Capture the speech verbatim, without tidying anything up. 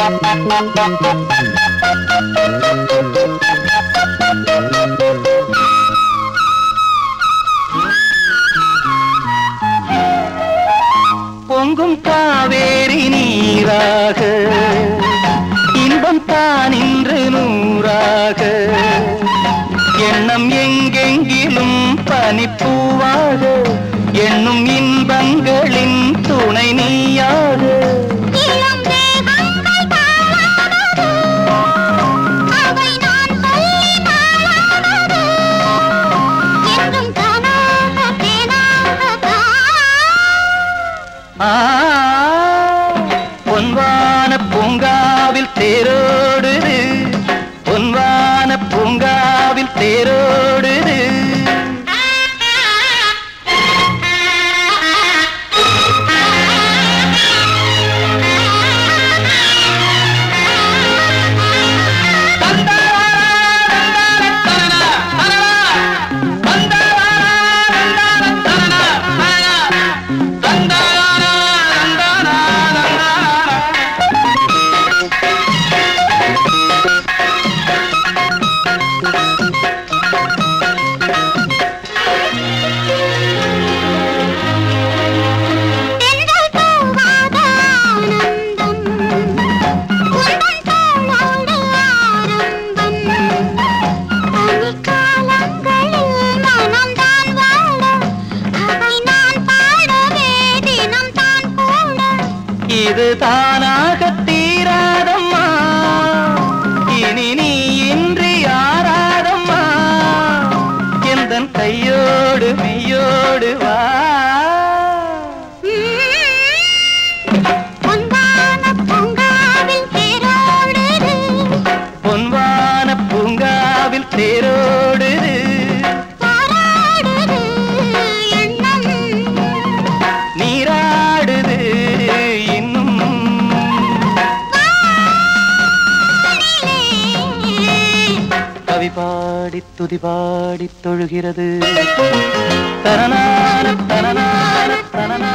பொங்கும் காவேரி நீராக இன்பம் தான் இன்று நூறாக எண்ணம் எங்கெங்கிலும் பனிப்பூவாக எண்ணும் இன்பங்களின் துணை நீயாக பொன்வான பூங்காவில் தேரோடுது பொன்வான பூங்காவில் தேரோடுது இது தானாக தீராதம்மா இனி நீ இன்றி யாராதம்மா எந்தன் கையோடு மெய்யோடு வா பொன்வான பூங்காவில் தேரோடுது பொன்வான பூங்காவில் தேரோடுது நீராடுது கவி பாடி துதி பாடி தொழுகிறது தனனான தனனான தனனா